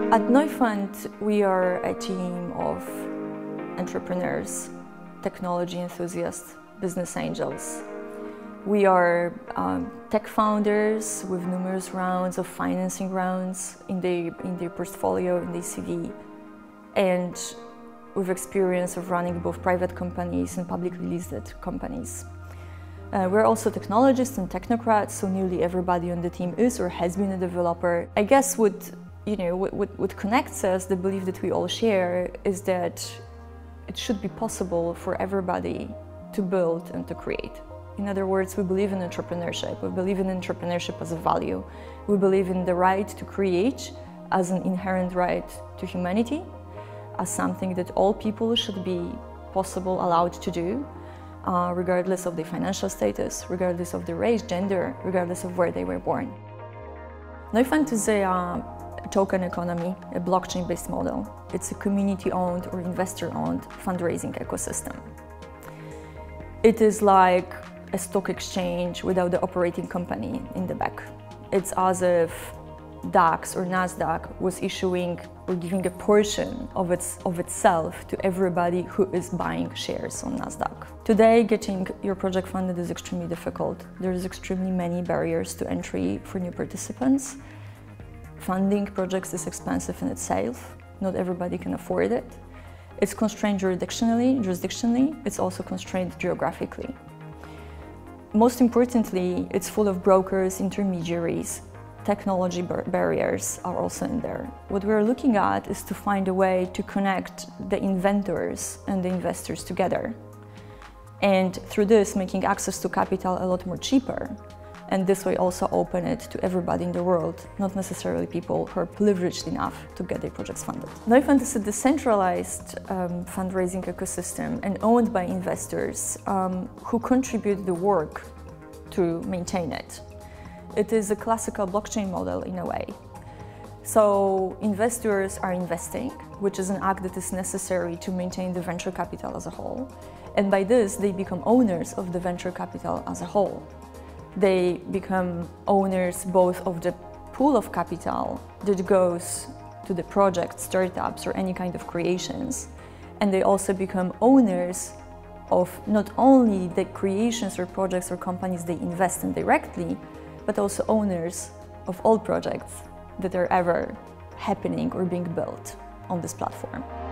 At Neufund, we are a team of entrepreneurs, technology enthusiasts, business angels. We are tech founders with numerous rounds of financing rounds in their portfolio, in their CV, and with experience of running both private companies and publicly listed companies. We're also technologists and technocrats, so nearly everybody on the team is or has been a developer. I guess what connects us, the belief that we all share, is that it should be possible for everybody to build and to create. In other words, we believe in entrepreneurship. We believe in entrepreneurship as a value. We believe in the right to create as an inherent right to humanity, as something that all people should be allowed to do, regardless of their financial status, regardless of their race, gender, regardless of where they were born. Neufund is a token economy, a blockchain-based model. It's a community-owned or investor-owned fundraising ecosystem. It is like a stock exchange without the operating company in the back. It's as if DAX or NASDAQ was issuing or giving a portion of itself to everybody who is buying shares on NASDAQ. Today, getting your project funded is extremely difficult. There's extremely many barriers to entry for new participants. Funding projects is expensive in itself. Not everybody can afford it. It's constrained jurisdictionally. It's also constrained geographically. Most importantly, it's full of brokers, intermediaries. Technology barriers are also in there. What we're looking at is to find a way to connect the inventors and the investors together. And through this, making access to capital a lot more cheaper. And this way also open it to everybody in the world, not necessarily people who are privileged enough to get their projects funded. Neufund is a decentralized fundraising ecosystem and owned by investors who contribute the work to maintain it. It is a classical blockchain model in a way. So investors are investing, which is an act that is necessary to maintain the venture capital as a whole. And by this, they become owners of the venture capital as a whole. They become owners both of the pool of capital that goes to the project, startups, or any kind of creations. And they also become owners of not only the creations or projects or companies they invest in directly, but also owners of all projects that are ever happening or being built on this platform.